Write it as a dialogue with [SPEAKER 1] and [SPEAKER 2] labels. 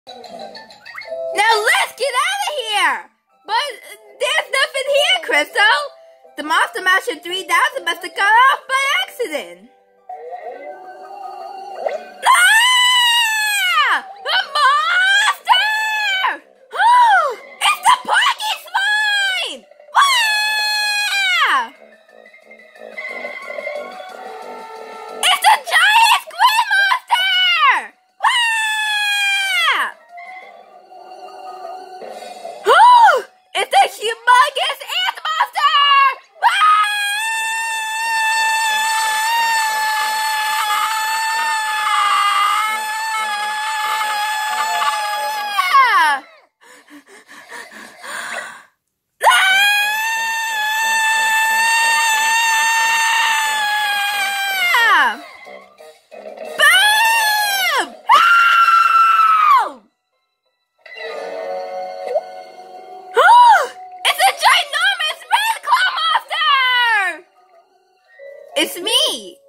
[SPEAKER 1] Now let's get out of here! But there's nothing here, Crystal! The Monster Master 3000 must have gone off by accident! Ah! A monster! Oh! It's the Porky Swine! Ah! It's the giant squid monster! Ah! Oh! It's the humongous ant monster! Ah! Ah! Boom! Ow! Oh! It's a ginormous red claw monster! It's me!